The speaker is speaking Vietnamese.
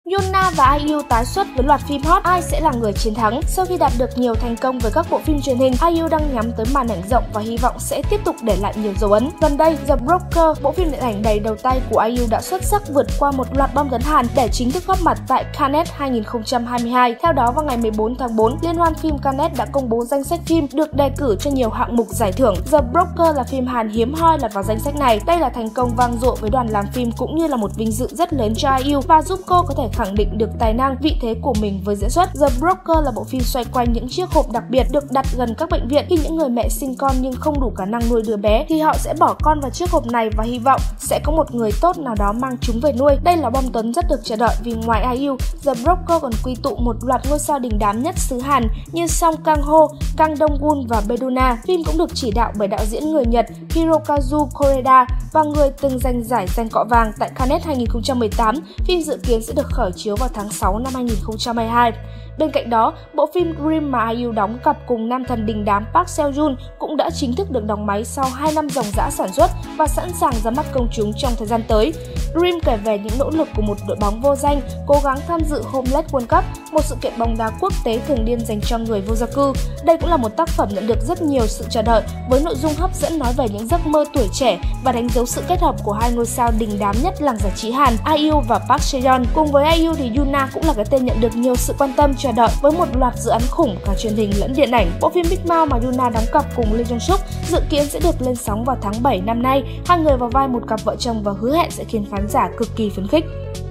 Yuna và IU tái xuất với loạt phim hot, ai sẽ là người chiến thắng? Sau khi đạt được nhiều thành công với các bộ phim truyền hình, IU đang nhắm tới màn ảnh rộng và hy vọng sẽ tiếp tục để lại nhiều dấu ấn. Gần đây, The Broker, bộ phim điện ảnh đầy đầu tay của IU đã xuất sắc vượt qua một loạt bom tấn Hàn để chính thức góp mặt tại Cannes 2022. Theo đó, vào ngày 14 tháng 4, Liên hoan phim Cannes đã công bố danh sách phim được đề cử cho nhiều hạng mục giải thưởng. The Broker là phim Hàn hiếm hoi lọt vào danh sách này. Đây là thành công vang dội với đoàn làm phim cũng như là một vinh dự rất lớn cho IU và giúp cô có thể khẳng định được tài năng, vị thế của mình với diễn xuất. The Broker là bộ phim xoay quanh những chiếc hộp đặc biệt được đặt gần các bệnh viện. Khi những người mẹ sinh con nhưng không đủ khả năng nuôi đứa bé thì họ sẽ bỏ con vào chiếc hộp này và hy vọng sẽ có một người tốt nào đó mang chúng về nuôi. Đây là bom tấn rất được chờ đợi vì ngoài IU, The Broker còn quy tụ một loạt ngôi sao đình đám nhất xứ Hàn như Song Kang-ho, Kang Dong-gun và Bae-dona. Phim cũng được chỉ đạo bởi đạo diễn người Nhật Hirokazu Koreeda và người từng giành giải Danh Cọ Vàng tại Cannes 2018. Phim dự kiến sẽ được khởi chiếu vào tháng 6 năm 2022. Bên cạnh đó, bộ phim Dream mà IU đóng cặp cùng nam thần đình đám Park Seo-joon cũng đã chính thức được đóng máy sau 2 năm ròng rã sản xuất và sẵn sàng ra mắt công chúng trong thời gian tới. Dream kể về những nỗ lực của một đội bóng vô danh cố gắng tham dự Homeless World Cup, một sự kiện bóng đá quốc tế thường niên dành cho người vô gia cư. Đây cũng là một tác phẩm nhận được rất nhiều sự chờ đợi với nội dung hấp dẫn nói về những giấc mơ tuổi trẻ và đánh dấu sự kết hợp của hai ngôi sao đình đám nhất làng giải trí Hàn, IU và Park Seo-yeon. Cùng với IU thì Yuna cũng là cái tên nhận được nhiều sự quan tâm chờ đợi với một loạt dự án khủng cả truyền hình lẫn điện ảnh. Bộ phim Big Mouth mà Yuna đóng cặp cùng Lee Jong Suk dự kiến sẽ được lên sóng vào tháng 7 năm nay. Hai người vào vai một cặp vợ chồng và hứa hẹn sẽ khiến khán giả cực kỳ phấn khích.